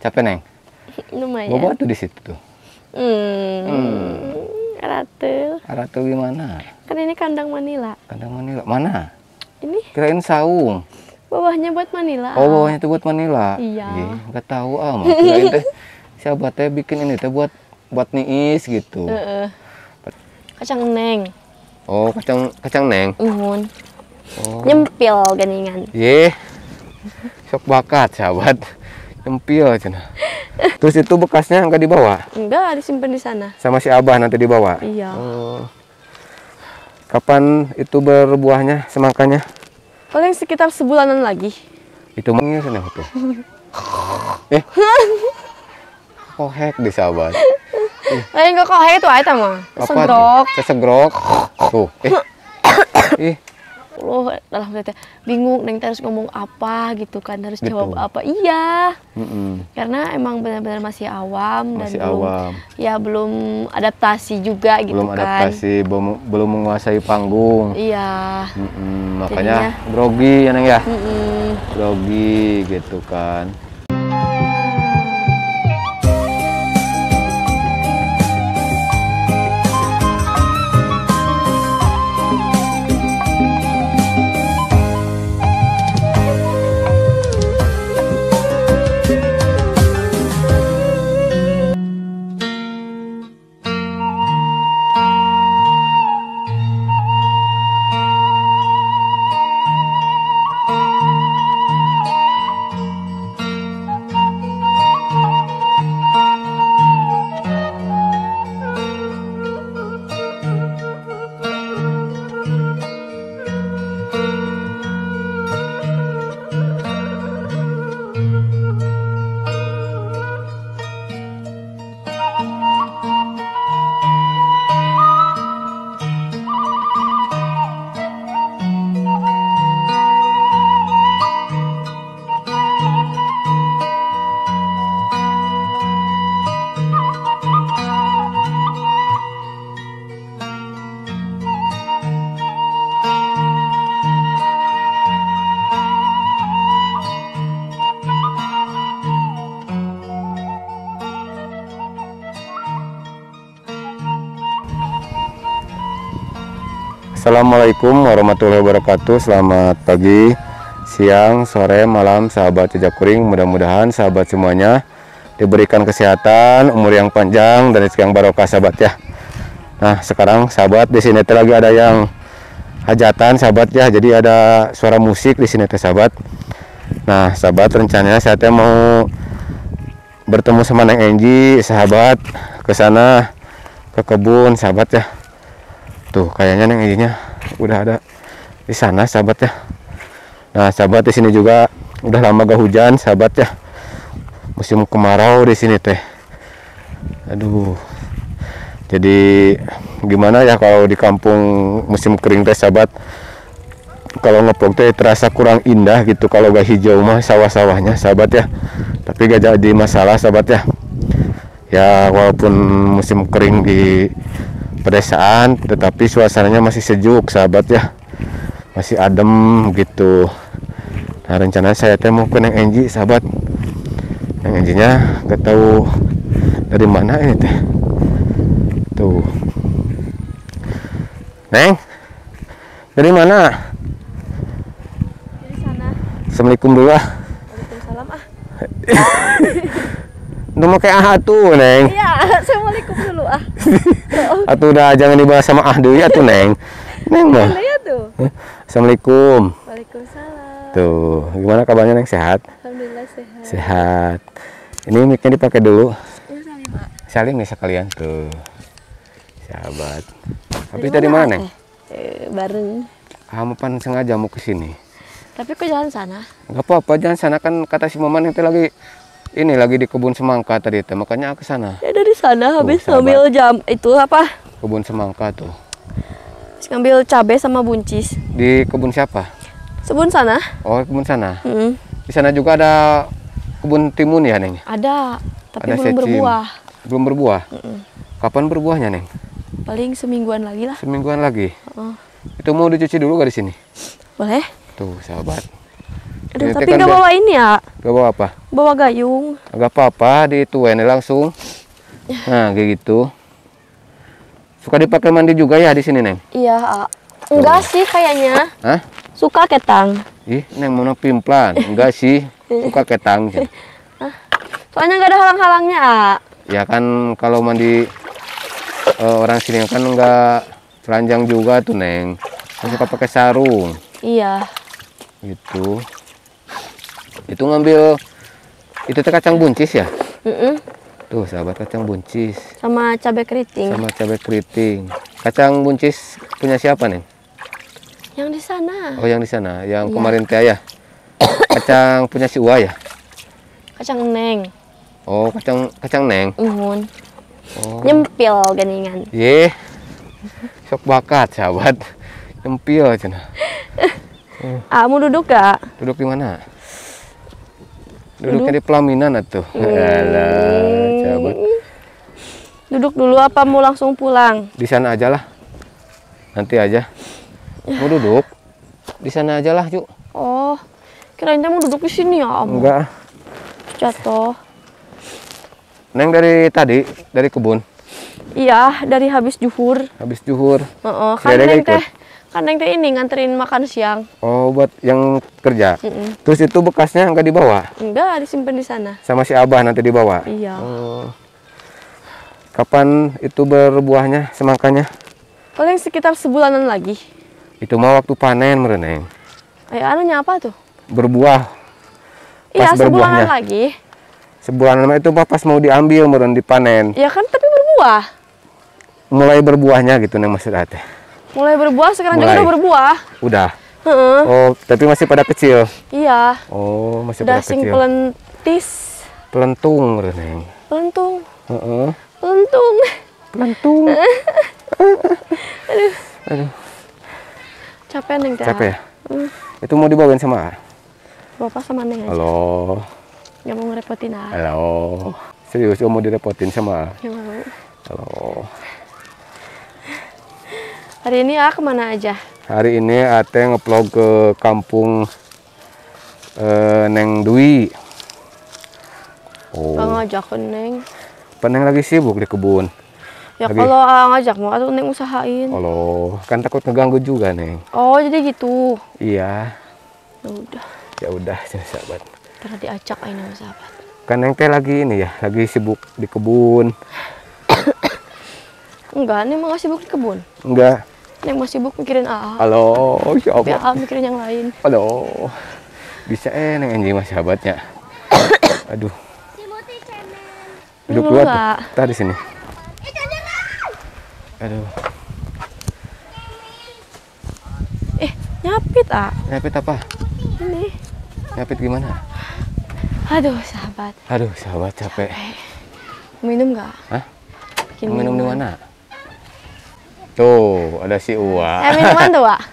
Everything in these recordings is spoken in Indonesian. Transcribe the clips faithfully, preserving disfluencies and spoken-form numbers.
Capek, Neng? Lumayan. Bobo tuh di situ tuh. Hmm. Hmm. Ratu. Ratu gimana? Kan ini kandang Manila. Kandang Manila. Mana? Ini Kirain saung. bawahnya buat Manila. Oh, bawahnya tuh buat Manila. Iya. Ih, nggak tahu ah, mah. Kirain teh sahabat teh bikin ini teh buat buat niis gitu. Heeh. Kacang neng. Oh, kacang kacang Neng. Uhun. Oh. Nyempil geningan. Ye. Sok bakat, sahabat. Nyempil cenah. Terus itu bekasnya nggak dibawa? Enggak, disimpan di sana. Sama si Abah nanti dibawa? Iya. Oh. Kapan itu berbuahnya semangkanya? Paling sekitar sebulanan lagi. Itu mah sana tuh. Eh. Kohek di sahabat. Eh, enggak kok itu aja mah. Segrok. Sesegrok. Tuh. Eh. Ih. Loh, dalam hati bingung neng harus ngomong apa gitu kan, harus Gitu. jawab apa. Iya. Mm-mm. Karena emang benar-benar masih awam Masih dan belum awam. ya belum adaptasi juga gitu Belum kan. adaptasi, belum belum menguasai panggung. Iya. Mm-mm, makanya Jadinya- grogi ya Neng ya. Mm-mm. Grogi gitu kan. Assalamualaikum warahmatullahi wabarakatuh. Selamat pagi, siang, sore, malam sahabat Jejak Kuring. Mudah-mudahan sahabat semuanya diberikan kesehatan, umur yang panjang dan rezeki yang barokah sahabat ya. Nah, sekarang sahabat di sini teh lagi ada yang hajatan sahabat ya. Jadi ada suara musik di sini teh sahabat. Nah, sahabat rencananya saya teh mau bertemu sama Neng Enji sahabat, ke sana ke kebun sahabat ya. Tuh kayaknya Neng Enjinya udah ada di sana sahabat ya. Nah sahabat di sini juga udah lama gak hujan sahabat ya. Musim kemarau di sini teh. Aduh. Jadi gimana ya kalau di kampung musim kering teh sahabat. Kalau ngeplog teh terasa kurang indah gitu kalau gak hijau mah sawah-sawahnya sahabat ya. Tapi gak jadi masalah sahabat ya. Ya walaupun musim kering di pedesaan tetapi suasananya masih sejuk sahabat ya, masih adem gitu. Nah rencana saya teh mau ke Neng Enji sahabat. Neng Enjinya gak tahu dari mana ini teh. Tuh Neng, dari mana? Dari sana. Assalamualaikum dulu ah. Waalaikumsalam ah. Itu mau kayak ah tuh Neng. Iya, assalamualaikum dulu ah. Atuh udah jangan dibahas sama ah deui atuh Neng. Neng mah. Mana ya tuh? Assalamualaikum. Waalaikumsalam. Tuh, gimana kabarnya Neng, sehat? Alhamdulillah sehat. Sehat. Ini mic-nya dipakai dulu. Ya salim ah. Saling nih sekalian tuh. Sahabat. Habis dari mana Neng? Eh, bareng. Kamu pan sengaja mau ke sini. Tapi kok jalan sana? Enggak apa-apa, jangan sana kan kata si Maman itu lagi ini lagi di kebun semangka tadi teh, makanya aku ke sana. Ya dari sana habis sahabat. ngambil jam itu apa? Kebun semangka tuh. Habis ngambil cabai sama buncis. Di kebun siapa? Sebun sana? Oh, kebun sana. Mm, Di sana juga ada kebun timun ya, Neng? ada, tapi Ada belum secim. berbuah. Belum berbuah. Mm-mm. Kapan berbuahnya, Neng? Paling semingguan lagi lah. Semingguan lagi. Oh. Itu mau dicuci dulu gak di sini? Boleh? Tuh, sahabat. Aduh, Ini tapi kan nggak dia- bawa ini ya, Gak bawa apa? bawa gayung. Agak apa-apa, dituin langsung. Nah, kayak gitu. Suka dipakai mandi juga ya di sini, Neng? Iya, A. Enggak sih kayaknya. Hah? Suka ketang. Ih, Neng mau pimplan? Enggak sih, suka ketang. Soalnya nggak ada halang-halangnya, A. Ya kan kalau mandi eh, orang sini kan enggak telanjang juga tuh, Neng. Kan suka pakai sarung. Iya. Gitu. Itu ngambil itu teh kacang buncis ya? Mm-mm. Tuh, sahabat, kacang buncis Sama cabai keriting. sama cabai keriting. Kacang buncis punya siapa, Neng? Yang di sana. Oh, yang di sana, yang Iya. kemarin teh ya. Kacang punya si Uwa ya? Kacang neng. Oh, kacang kacang Neng. Uhun. Oh. Nyempil geningan. Ye. Sok bakat, sahabat. Nyempil cenah. A, mau duduk gak? Duduk di mana? Duduknya di pelaminan atuh. Alah, sahabat. Duduk dulu apa mau langsung pulang? Di sana aja lah. Nanti aja. Mau duduk? Di sana aja lah, Cuk. Oh, kirain teh mau duduk di sini ya, Om. Enggak. Jatuh. Neng dari tadi, dari kebun. Iya, dari habis juhur. Habis zuhur. Heeh, Si kan Dede neng ikut? teh, kan neng teh ini nganterin makan siang. Oh, buat yang kerja. Mm-mm. Terus itu bekasnya nggak dibawa? Enggak, disimpan di sana. Sama si Abah nanti dibawa? Iya. Oh. Kapan itu berbuahnya, semangkanya? Paling sekitar sebulanan lagi. Itu mah waktu panen, mereneng. Eh, anunya apa tuh? Berbuah. Iya, Pas sebulanan berbuahnya. lagi. Sebulan lama itu mah pas mau diambil, meren dipanen. Ya kan, tapi berbuah. Mulai berbuahnya gitu, Neng, maksud ate. Mulai berbuah, sekarang juga Mulai. udah berbuah. Udah. Heeh. Oh, tapi masih pada kecil. Iya. Oh, masih Udah pada sing kecil. pelentis. Pelentung, mereneng. Pelentung. Heeh. Pelentung. Pelentung. Aduh, Capek neng teh. capek ya? Hmm. Itu mau dibawain sama A? Bapak sama neng aja. Halo. Nggak mau ngerepotin ah. Halo. Serius, mau direpotin sama A? Nggak mau. Halo. Hari ini ah kemana aja? Hari ini Ate ngeplog ke kampung eh, Neng Dwi. Oh, Nggak ngajak ke neng. Peneng lagi sibuk di kebun. Ya Lagi. kalau ah ngajak mau atau neng usahain. Halo, kan takut ngeganggu juga, Neng. Oh jadi gitu. Iya, Ya udah. ya udah, sahabat. Terus diacak aja sama sahabat. Kan Neng teh lagi ini ya, lagi sibuk di kebun. Enggak, neng mau sibuk di kebun. Enggak. Neng mau sibuk mikirin A A. Halo, ya Tapi Allah. A A mikirin yang lain. Halo. Bisa eh Neng Anji mah sahabatnya. Aduh. Duduk Dulu dulu nggak? tuh. Tadi sini. Aduh. Eh, nyapit ah. Nyapit apa? Ini. Nyapit gimana? Aduh, sahabat. Aduh, sahabat capek. Minum nggak? Hah? Bikin Minum di minuman. mana? Tuh, ada si Uwa. Eh, minuman tuh, Wak.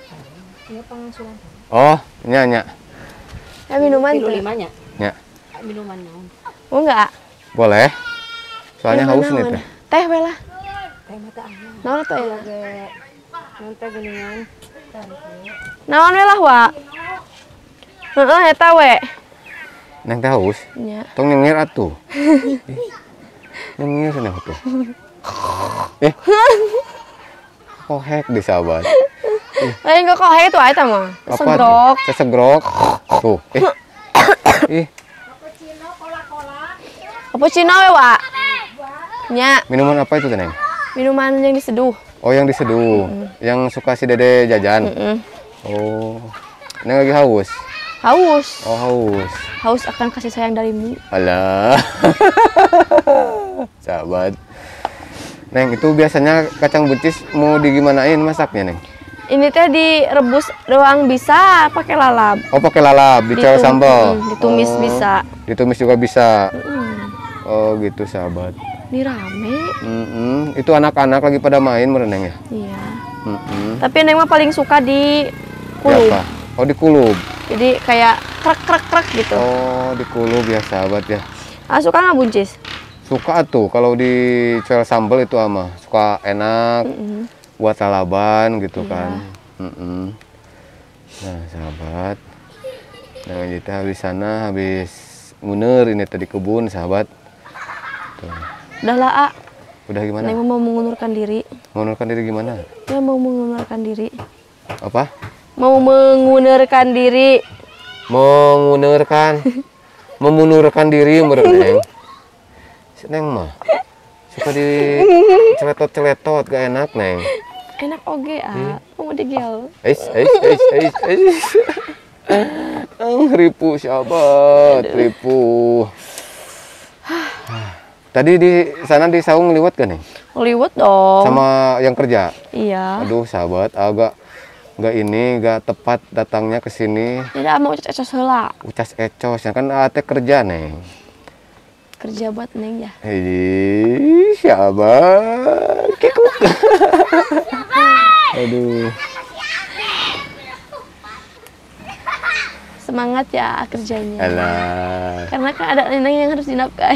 Oh, nyanya. Eh, minuman Kilo tuh. limanya. Nya. Minuman naon? Mau nggak? Boleh. Soalnya Minuman haus nih naon? teh. Teh we lah. Teh mata aya. Naon tuh ya? Naon teh geuningan. Naon we lah, Wak. Heeh, eta we. Neng teh haus. Nya. Tong nyengir atuh. Ih, nyengir cenah tuh. Eh. Kohek di sahabat. Lain kok kohek tuh eta mah. Apa Segrok. tuh? Sesegrok. Tuh, eh. Ih, Cappuccino we, Wak. Nya, minuman apa itu teh, Neng? minuman yang diseduh. Oh, yang diseduh. Yang suka si Dede jajan. Heeh. Oh. Neng lagi haus. Haus. Oh, haus. Haus akan kasih sayang darimu. Alah. Sahabat. Neng, itu biasanya kacang buncis mau digimanain masaknya, Neng? Ini teh direbus doang bisa, pakai lalap. Oh, pakai lalap, dicel Ditum- sambal. mm, ditumis Oh, bisa. Ditumis juga bisa. Mm. Oh, gitu, sahabat. Ini rame. Mm-mm. Itu anak-anak lagi pada main mereneng ya? Iya. Mm-mm. Tapi Neng mah paling suka di kulub. Siapa? Oh, di kulub. Jadi kayak krek krek krek gitu. Oh, di kulub ya, sahabat ya. Ah, suka nggak buncis? Suka tuh kalau dicel sambal itu ama. Suka enak. Mm-mm. Buat lalaban gitu Iya. kan. Mm-mm. Nah, sahabat. Nah, kita habis sana, habis nguner ini tadi kebun, sahabat. Tuh. Udah lah, A. Udah gimana? Neng mau mengundurkan diri. Mengundurkan diri gimana? Ya mau mengundurkan diri. Apa? Mau mengundurkan diri. Mengundurkan. Memundurkan diri, menurut Neng. Si Neng mah suka di celetot-celetot, gak enak, Neng. Enak oge, A. Mau digel. Eis, eis, eis, eis, eis. Ah, ripu sahabat, ripu. Tadi di sana di saung liwat kan nih? Hollywood dong. Sama yang kerja? Iya. Aduh sahabat, agak nggak ini, nggak tepat datangnya ke sini. Tidak mau ecos heula. Ucas ecos, ya kan ate kerja nih. Kerja buat Neng ya. Hei, sahabat. Kikuk. Aduh. Semangat ya kerjanya. Alah. Karena kan ada Neng yang harus dinafkahi.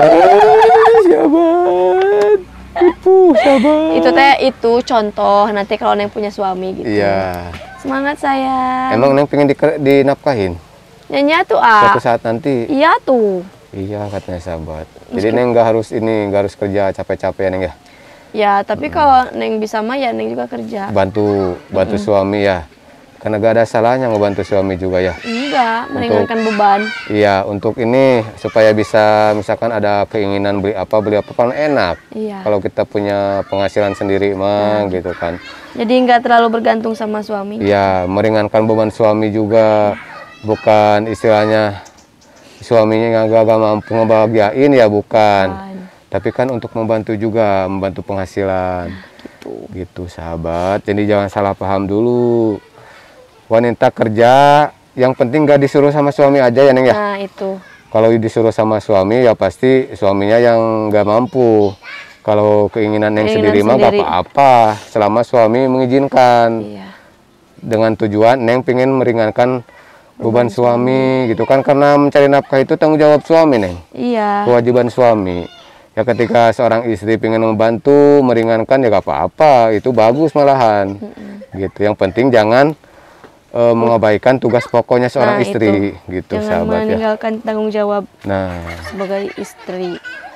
Ah, sahabat. Tipu, sahabat. Itu teh itu contoh nanti kalau Neng punya suami gitu. Iya. Semangat saya. Emang Neng pengen di, dinafkahin? Nyanyi tuh, A. Suatu saat nanti. Iya tuh. Iya katanya sahabat. Jadi Neng nggak harus ini, nggak harus kerja capek-capek ya Neng ya. Ya, tapi kalau Neng bisa mah ya Neng juga kerja. Bantu, bantu suami ya. Karena gak ada salahnya ngebantu suami juga ya. Enggak, meringankan beban. Iya, untuk ini supaya bisa misalkan ada keinginan beli apa, beli apa kan enak. Iya. Kalau kita punya penghasilan sendiri mah gitu kan. Jadi nggak terlalu bergantung sama suami. Iya, meringankan beban suami juga. Bukan istilahnya suaminya nggak gak mampu ngebahagiain ya bukan. Kan. Tapi kan untuk membantu juga, membantu penghasilan. Gitu. Gitu sahabat. Jadi jangan salah paham dulu. Wanita kerja, yang penting gak disuruh sama suami aja ya Neng ya. Nah itu. Kalau disuruh sama suami ya pasti suaminya yang gak mampu. Kalau keinginan Neng Keinginan sendiri mah gak sendiri. apa-apa, selama suami mengizinkan. Iya. Dengan tujuan Neng pengen meringankan beban suami gitu kan, karena mencari nafkah itu tanggung jawab suami Neng. Iya. Kewajiban suami. Ya ketika seorang istri pengen membantu, meringankan ya gak apa-apa, itu bagus malahan. Gitu. Yang penting jangan Uh, mengabaikan tugas pokoknya seorang Nah, istri itu. gitu Jangan sahabat ya. meninggalkan tanggung jawab Nah, sebagai istri.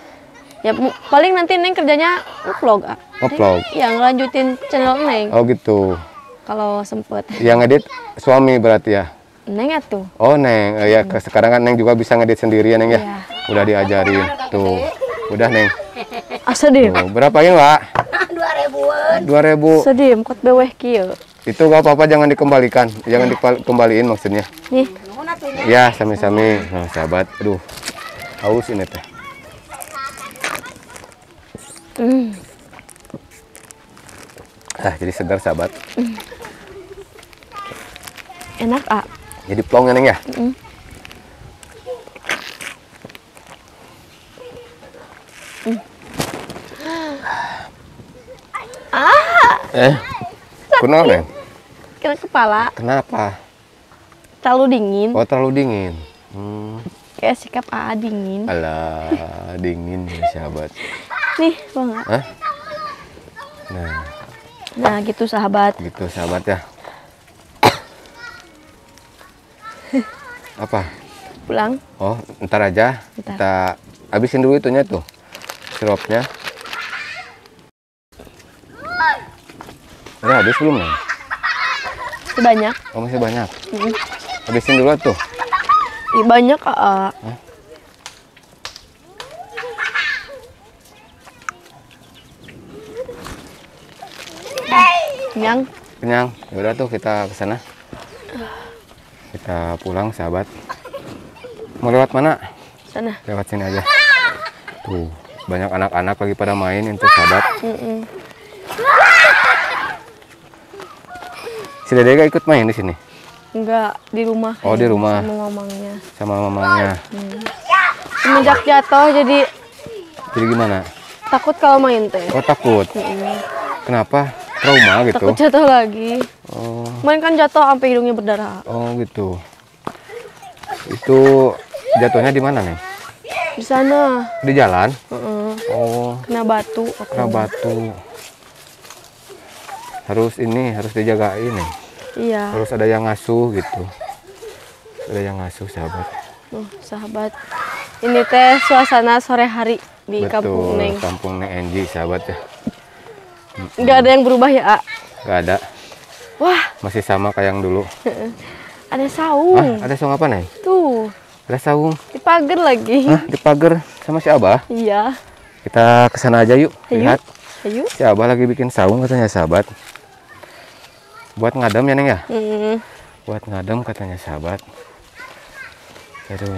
Ya mu- paling nanti Neng kerjanya vlog, ah. nge-vlog. Ya ngelanjutin channel Neng Oh gitu. kalau sempet. Yang ngedit suami berarti ya. Neng atuh. Oh Neng, Eh, ya ke- sekarang kan Neng juga bisa ngedit sendiri ya Neng ya. Iya. Udah diajarin tuh. Udah Neng. Ah sedih. Tuh, berapa ini Pak? Dua ribuan. Dua ribu. Sedih, kot beweh kieu. Itu gak apa-apa, jangan dikembalikan. Jangan dikembaliin maksudnya. Nih, Ya sami-sami. Nah sahabat, aduh haus ini teh. hmm. Ah jadi segar sahabat. enak, ah. Jadi plong ya Neng ya. Mm. Mm. Eh, kenapa Neng? Kira kepala Kenapa? terlalu dingin. Oh terlalu dingin. Hmm. Kayak sikap A A dingin. Alah, dingin ya sahabat. Nih, banget. Hah? Nah, Nah, gitu sahabat. gitu sahabat ya. Apa? Pulang. Oh, ntar aja. Ntar. Kita habisin dulu itunya tuh. Sirupnya. Udah habis belum nih? Sebanyak. Oh, masih banyak. Mm. Habisin dulu tuh. Ih, banyak, A A. Hah? Kenyang. Kenyang. Ya udah tuh kita ke sana. Kita pulang sahabat. Mau lewat mana? Sana. Lewat sini aja. Tuh, banyak anak-anak lagi pada main itu sahabat. Mm-mm. Si Dede gak ikut main di sini Enggak, di rumah. Oh, di rumah. Sama mamangnya. sama mamanya. Semenjak jatuh jadi Jadi gimana? takut kalau main teh. Oh takut. Mm-mm. Kenapa? Trauma gitu. Takut jatuh lagi. Oh, Main kan jatuh sampai hidungnya berdarah. oh gitu. Itu jatuhnya di mana nih? Di sana. Di jalan? Heeh. Oh, Kena batu. kena batu. Harus ini, harus dijagain nih. Iya. Harus ada yang ngasuh gitu. Ada yang ngasuh sahabat. Tuh, sahabat. Ini teh suasana sore hari di kampung Neng. Kampung Neng Enji sahabat ya. Nggak ada yang berubah ya, A? Nggak ada. Wah, Masih sama kayak yang dulu. ada saung. Ah, ada saung apa nih? Tuh, Ada saung. di pagar lagi. Hah, di pagar sama si Abah. Iya. Kita ke sana aja yuk. Ayo. Lihat. Ayo. Si Abah lagi bikin saung katanya sahabat. Buat ngadem ya Neng ya? Hmm. Buat ngadem katanya sahabat. Aduh.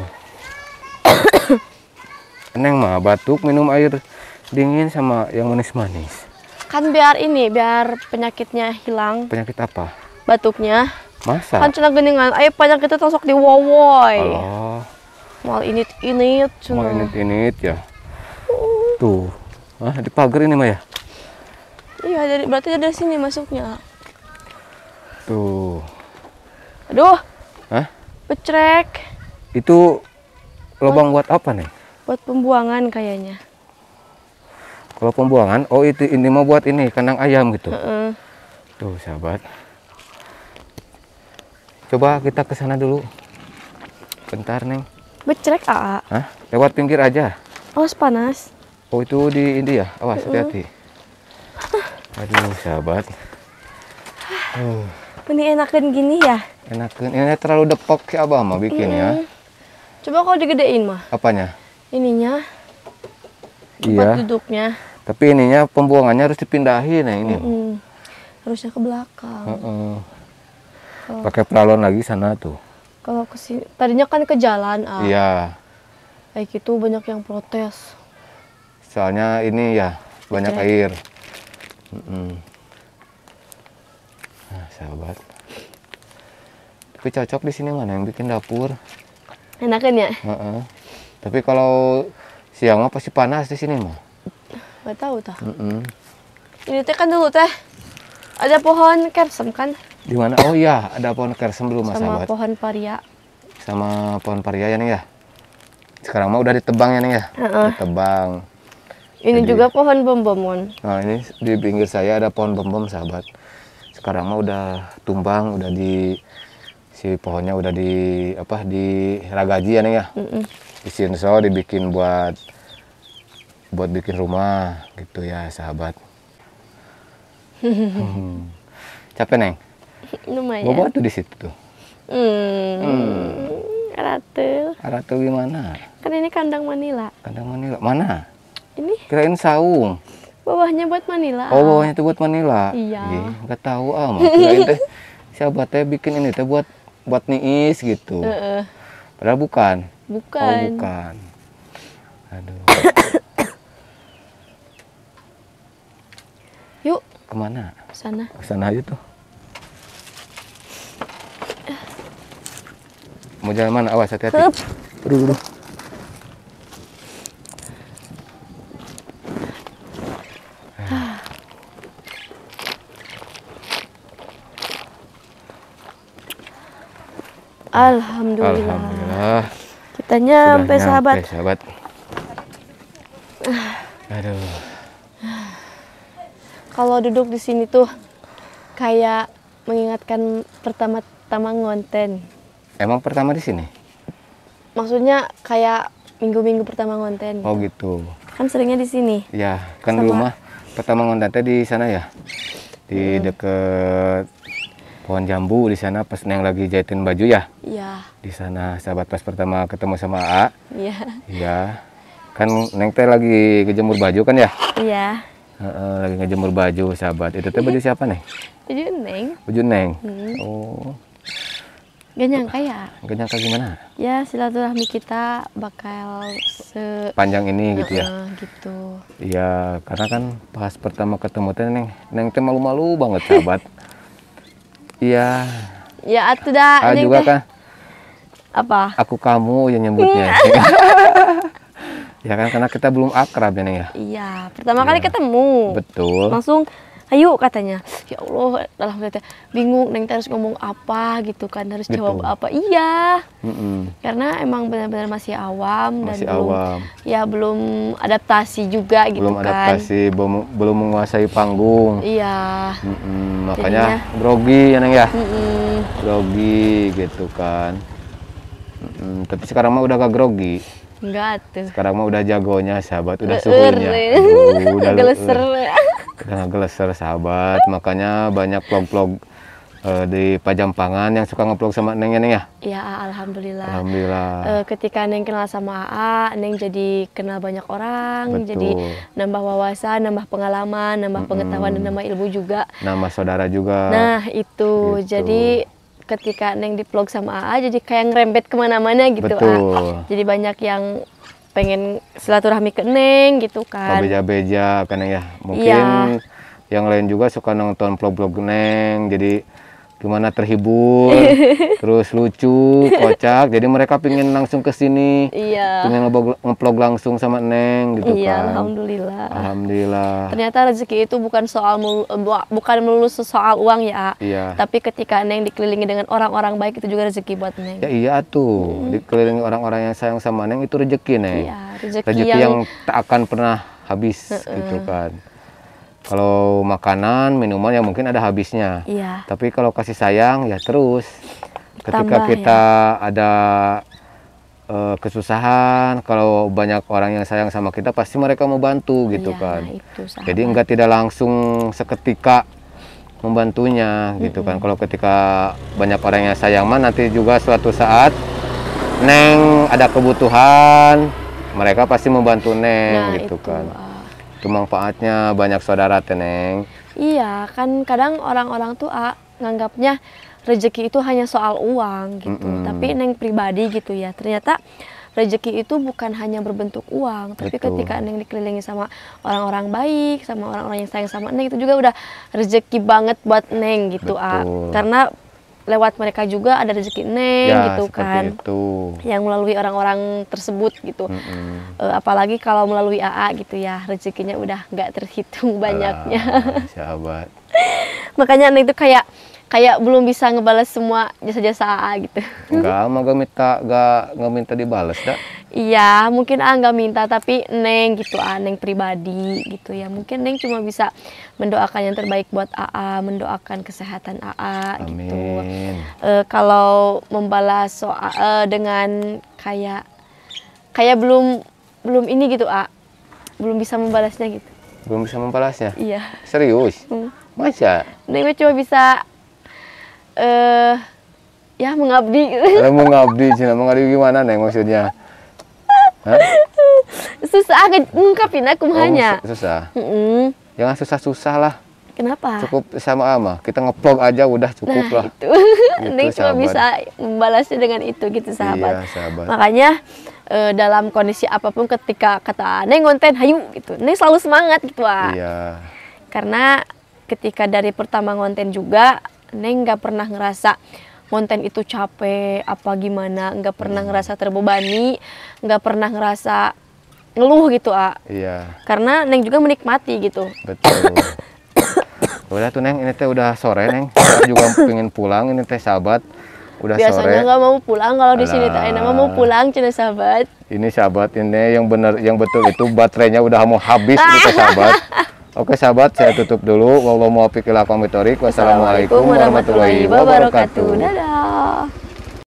Neng mah batuk minum air dingin sama yang manis-manis. Kan biar ini, biar penyakitnya hilang. Penyakit apa? Batuknya. Masa? Kan cina geningan, ayo penyakitnya tosok di wowoy. Oh, Mal ini ini mau cina. init-init ya. Tuh. Ah, di pagar ini mah ya? Iya, dari berarti dari sini masuknya. Tuh. Aduh, Hah? becrek. Itu lubang buat apa nih? Buat pembuangan kayaknya. Kalau pembuangan, oh itu ini mau buat ini kandang ayam gitu. Heeh. Tuh sahabat. Coba kita ke sana dulu. Bentar Neng. Becrek, A A. Hah? Lewat pinggir aja. Awas panas. Oh itu di ini ya? Awas hati-hati. Aduh sahabat. Uh, Ini enakan gini ya. enakan. Ini terlalu depok si Abah mah bikin ya. Coba kalau digedein mah. Apanya? Ininya, tempat Iya. duduknya. Tapi ininya pembuangannya harus dipindahin nah ini. Mm. Harusnya ke belakang. Heeh. Pakai peralon lagi sana tuh. Kalau ke sini, tadinya kan ke jalan, A. Iya. Kayak gitu banyak yang protes. Soalnya ini ya banyak Becek. air. Mm-mm. Nah, sahabat. Tapi cocok di sini mana yang bikin dapur. Enakan ya? Heeh. Tapi kalau siang mah pasti panas di sini mah. Gak tahu tah. Mm-mm. Ini teh kan dulu teh ada pohon kersem kan, Di mana? Oh iya, ada pohon kersem dulu mas sama sahabat. pohon paria. Sama pohon paria ya nih ya. Sekarang mah udah ditebang ya nih ya. Heeh. Ditebang. Ini Jadi- juga pohon bom-bomon. Nah ini di pinggir saya ada pohon bom-bom sahabat. Sekarang mah udah tumbang, udah di si pohonnya udah di apa di ragaji ya nih ya. Mm-mm. Di sinso dibikin buat buat bikin rumah gitu ya sahabat. Hmm. Capek Neng? Lumayan. Bobo tuh di situ tuh. Hmm. Ratu. Arah tuh gimana? Kan ini kandang Manila. Kandang Manila mana? Ini Kirain saung. bawahnya buat Manila. Oh bawahnya tuh buat Manila. Iya. Ih, nggak tahu ah. Mah. Kirain teh siapa teh bikin ini teh buat buat niis gitu. Heeh. Padahal bukan. Bukan. Oh bukan. Aduh. Yuk, Kemana? sana. Ke sana aja tuh. Mau jalan mana? Awas hati-hati. Hup. Aduh, aduh. Alhamdulillah. Alhamdulillah. Kita nyampe, Sudah sahabat. nyampe, sahabat. Aduh. Kalau duduk di sini tuh kayak mengingatkan pertama-tama ngonten. Emang pertama di sini? Maksudnya kayak minggu-minggu pertama ngonten. Oh gitu. Kan seringnya di sini. Ya, kan Sama- rumah pertama ngonten di sana ya. Di deket pohon jambu di sana pas Neng lagi jahitin baju ya. Iya, Di sana sahabat pas pertama ketemu sama A. iya, Iya. Kan Neng teh lagi ngejemur baju kan ya? iya. Heeh, lagi ngejemur baju sahabat. Itu teh baju siapa Neng? Jadi Neng, Baju Neng. Hmm. Oh, gak nyangka ya. gak nyangka gimana? Ya silaturahmi kita bakal se Panjang ini gitu ya. Heeh, gitu. Iya, karena kan pas pertama ketemu teh Neng, Neng teh malu-malu banget sahabat. Iya, Ya atuh dah. A Neng juga teh. kan Apa? aku kamu yang nyebutnya. Ya kan karena kita belum akrab ya Neng ya. Iya, pertama kali Iya. ketemu. Betul. Langsung ayo katanya. Ya Allah, dalam hati bingung Neng teh harus ngomong apa gitu kan, harus Gitu. jawab apa. Iya. Mm-mm. Karena emang benar-benar masih awam Masih dan belum awam. ya belum adaptasi juga gitu Belum kan. adaptasi, belum belum menguasai panggung. Iya. Mm-mm, makanya Jadinya- grogi ya Neng ya. Mm-mm. Grogi gitu kan. Hmm, tapi sekarang mah udah gak grogi. Enggak tuh. Sekarang mah udah jagonya sahabat, udah Leur, suhunya. ya. Aduh, udah Geleser. udah geleser sahabat. Makanya banyak vlog-vlog eh, di Pajampangan yang suka nge-vlog sama Neng ya Neng ya. Ya, alhamdulillah. Alhamdulillah. Eh, ketika Neng kenal sama A A, Neng jadi kenal banyak orang, Betul. jadi nambah wawasan, nambah pengalaman, nambah pengetahuan dan nambah ilmu juga. Nama saudara juga. Nah itu, Gitu. jadi ketika Neng di vlog sama A A, jadi kayak ngerembet kemana-mana gitu. Betul. A. Jadi banyak yang pengen silaturahmi ke Neng gitu kan. Beja-beja kan ya. Mungkin Iya. yang lain juga suka nonton vlog-vlog Neng. Jadi gimana terhibur, terus lucu, kocak. Jadi mereka pingin langsung ke sini. Iya. Pengen nge-vlog nge-vlog langsung sama Neng gitu Iya, kan. alhamdulillah. Alhamdulillah. Ternyata rezeki itu bukan soal melu- bu- bukan melulu soal uang ya, A. Iya. Tapi ketika Neng dikelilingi dengan orang-orang baik itu juga rezeki buat Neng. Ya iya tuh, dikelilingi orang-orang yang sayang sama Neng itu rezeki Neng. Iya, rezeki Rezeki yang, yang tak akan pernah habis gitu kan. Kalau makanan, minuman ya mungkin ada habisnya. iya, Tapi kalau kasih sayang ya terus. Ketika Tambah, kita ada eh, kesusahan, kalau banyak orang yang sayang sama kita pasti mereka mau bantu gitu iya, kan. nah itu, sahabat. Jadi enggak tidak langsung seketika membantunya gitu kan. Kalau ketika banyak orang yang sayang mah nanti juga suatu saat Neng ada kebutuhan, mereka pasti membantu Neng Nah, gitu itu, kan. A. Itu manfaatnya banyak saudara teh Neng. Iya, kan kadang orang-orang tuh A, nganggapnya rezeki itu hanya soal uang gitu. Mm-mm. Tapi Neng pribadi gitu ya, ternyata rezeki itu bukan hanya berbentuk uang, tapi Betul. ketika Neng dikelilingi sama orang-orang baik, sama orang-orang yang sayang sama Neng, itu juga udah rezeki banget buat Neng gitu, A. Betul. Karena lewat mereka juga ada rezeki Neng Ya gitu seperti kan. itu. Yang melalui orang-orang tersebut gitu. Mm-mm. Eh, apalagi kalau melalui A A gitu ya, rezekinya udah nggak terhitung banyaknya. Alah, sahabat. Makanya Neng itu kayak kayak belum bisa ngebalas semua jasa-jasa A A gitu. Enggak, mah gak minta gak, gak minta dibales dah. Iya, mungkin A nggak minta, tapi Neng gitu, A Neng pribadi gitu ya. Mungkin Neng cuma bisa mendoakan yang terbaik buat A A, mendoakan kesehatan A A gitu. Amin. Eh, kalau membalas soal eh, dengan kayak kayak belum belum ini gitu, A, belum bisa membalasnya gitu. Belum bisa membalasnya. Iya. Serius? Hmm. Masa? Neng mah cuma bisa eh ya mengabdi. Kalau mau ngabdi, cina mengabdi gimana Neng maksudnya? Hah? Susah ngungkapin aku Oh, hanya. sus- susah. Mm-mm. Jangan susah-susah lah. Kenapa? Cukup sama ama. Kita ngeplog aja udah cukup Nah, lah. itu. Gitu, Neng cuma sahabat. bisa membalasnya dengan itu gitu, sahabat. Iya, sahabat. Makanya eh, dalam kondisi apapun ketika kata Neng konten hayu gitu, Neng selalu semangat gitu, ah. Iya. Karena ketika dari pertama ngonten juga, Neng nggak pernah ngerasa konten itu capek apa gimana, nggak pernah ngerasa terbebani, nggak pernah ngerasa ngeluh gitu, ah. Iya. Karena Neng juga menikmati gitu. Betul. Udah tuh Neng, ini teh udah sore Neng. Saya juga pengen pulang ini teh sahabat. Udah Biasanya sore. nggak mau pulang kalau di sini teh Alah. Enak mau pulang cina sahabat. Ini sahabat ini yang benar yang betul itu baterainya udah mau habis ini teh sahabat. Oke sahabat, saya tutup dulu. Wallahu muwaffiq ila aqwamit thoriq. Wassalamualaikum warahmatullahi wabarakatuh. Dadah.